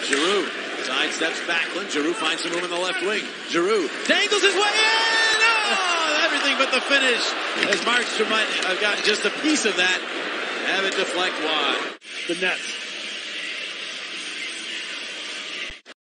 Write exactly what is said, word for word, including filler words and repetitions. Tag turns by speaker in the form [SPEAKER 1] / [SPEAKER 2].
[SPEAKER 1] Giroux sidesteps Backlund. Giroux finds some room in the left wing. Giroux dangles his way in. Oh, everything but the finish. As Markstrom might have gotten just a piece of that. Have it deflect wide.
[SPEAKER 2] The Nets